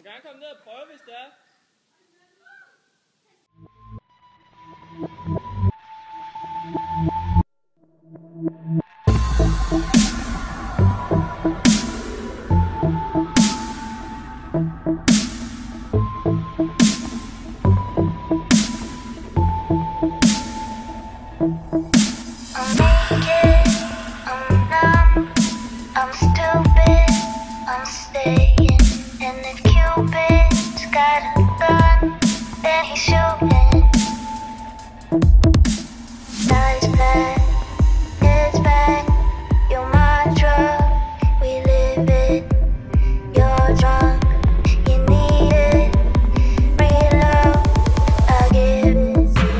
gerne komme ned og prøve, hvis det er. I'm stupid, I'm staying. And if Cupid's got a gun, then he's shooting. Now it's bad, you're my drug, we live it. You're drunk, you need it. Real love, I'll give it.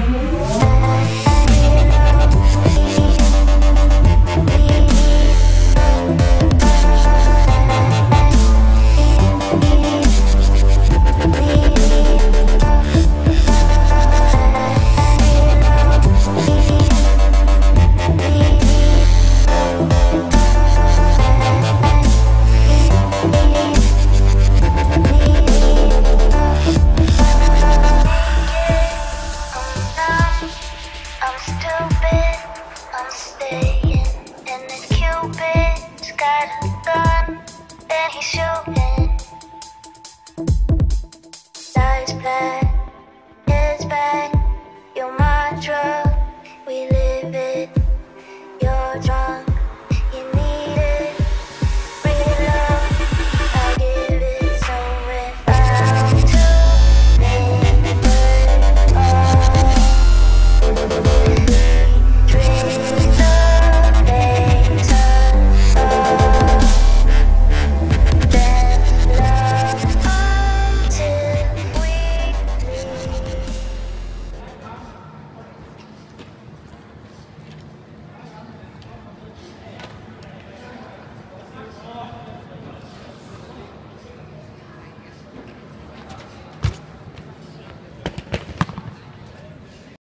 I'm stupid, I'm staying. And if Cupid's got a gun, then he should.